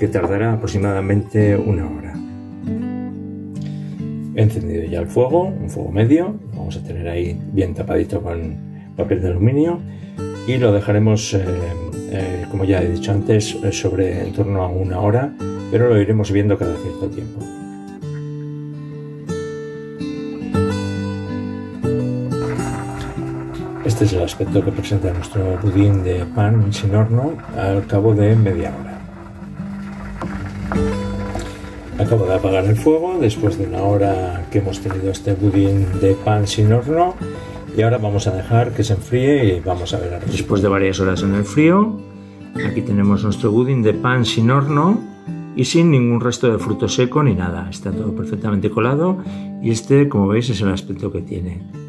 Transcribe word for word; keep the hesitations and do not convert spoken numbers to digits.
que tardará aproximadamente una hora. He encendido ya el fuego, un fuego medio, lo vamos a tener ahí bien tapadito con papel de aluminio y lo dejaremos, eh, eh, como ya he dicho antes, sobre en torno a una hora, pero lo iremos viendo cada cierto tiempo. Este es el aspecto que presenta nuestro budín de pan sin horno al cabo de media hora. Acabo de apagar el fuego después de una hora que hemos tenido este budín de pan sin horno y ahora vamos a dejar que se enfríe y vamos a ver. Después de varias horas en el frío, aquí tenemos nuestro budín de pan sin horno y sin ningún resto de fruto seco ni nada. Está todo perfectamente colado y este, como veis, es el aspecto que tiene.